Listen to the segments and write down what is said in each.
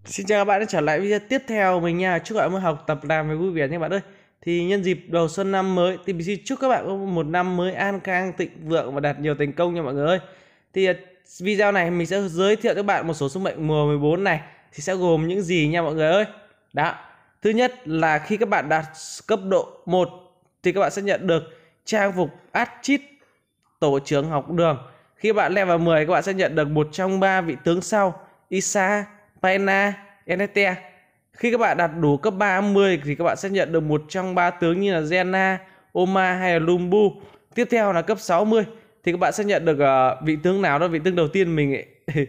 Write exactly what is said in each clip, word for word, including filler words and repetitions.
Xin chào các bạn đã trở lại video tiếp theo mình nha. Chúc các bạn học tập làm với vui vẻ nha bạn ơi. Thì nhân dịp đầu xuân năm mới thì mình xin chúc các bạn có một năm mới an khang, thịnh vượng và đạt nhiều thành công nha mọi người ơi. Thì video này mình sẽ giới thiệu cho các bạn một số số mệnh mùa mười bốn này thì sẽ gồm những gì nha mọi người ơi. Đó. Thứ nhất là khi các bạn đạt cấp độ một thì các bạn sẽ nhận được trang phục Archit tổ trưởng học đường. Khi các bạn level mười các bạn sẽ nhận được một trong ba vị tướng sau: Isa, Paina, Enete. Khi các bạn đạt đủ cấp ba mươi thì các bạn sẽ nhận được một trong ba tướng như là Zena, Oma hay là Lumbu. Tiếp theo là cấp sáu mươi thì các bạn sẽ nhận được uh, vị tướng nào đó. Vị tướng đầu tiên mình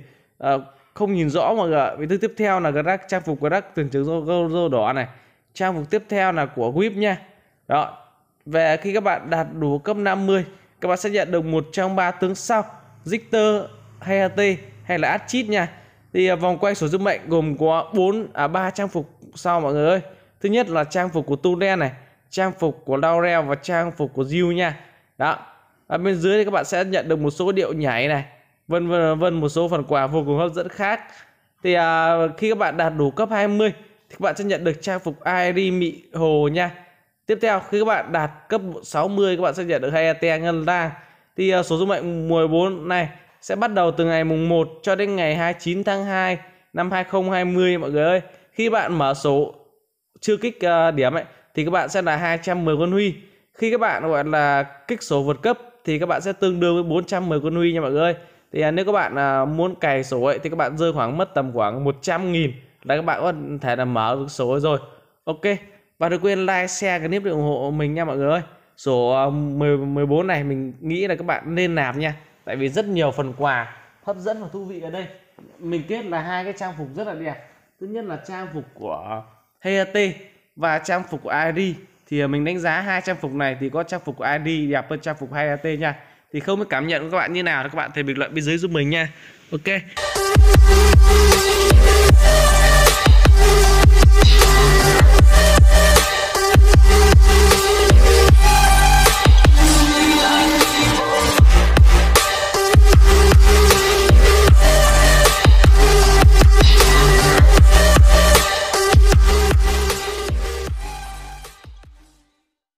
uh, không nhìn rõ mọi người. Vị tướng tiếp theo là Grak, trang phục Grak tưởng chứng rô, rô đỏ này. Trang phục tiếp theo là của Whip nha. Đó. Về khi các bạn đạt đủ cấp năm mươi các bạn sẽ nhận được một trong ba tướng sau: Richter, Hayate hay là Archit nha. Thì vòng quay số dự mệnh gồm có bốn à ba trang phục sau mọi người ơi. Thứ nhất là trang phục của Tunen này, trang phục của Laurel và trang phục của Jill nha. Đó. Ở bên dưới thì các bạn sẽ nhận được một số điệu nhảy này, vân vân vân một số phần quà vô cùng hấp dẫn khác. Thì à, khi các bạn đạt đủ cấp hai mươi thì các bạn sẽ nhận được trang phục Airi Mị Hồ nha. Tiếp theo khi các bạn đạt cấp sáu mươi các bạn sẽ nhận được Hayate Ngân Lang. Thì uh, số số mệnh mười bốn này sẽ bắt đầu từ ngày mùng một cho đến ngày hai mươi chín tháng hai năm hai không hai không mọi người ơi. Khi bạn mở số chưa kích uh, điểm ấy thì các bạn sẽ là hai trăm mười quân huy. Khi các bạn gọi là kích số vượt cấp thì các bạn sẽ tương đương với bốn trăm mười quân huy nha mọi người ơi. Thì uh, nếu các bạn uh, muốn cày số ấy thì các bạn rơi khoảng mất tầm khoảng một trăm nghìn là các bạn có thể là mở được số ấy rồi. Ok. Và đừng quên like, share cái clip để ủng hộ mình nha mọi người ơi. Số mười, mười bốn này mình nghĩ là các bạn nên nạp nha. Tại vì rất nhiều phần quà hấp dẫn và thú vị ở đây. Mình kết là hai cái trang phục rất là đẹp. Thứ nhất là trang phục của Hayate và trang phục của Airi. Thì mình đánh giá hai trang phục này thì có trang phục của Airi đẹp hơn trang phục Hayate nha. Thì không biết cảm nhận của các bạn như nào thì các bạn thể bình luận bên dưới giúp mình nha. Ok.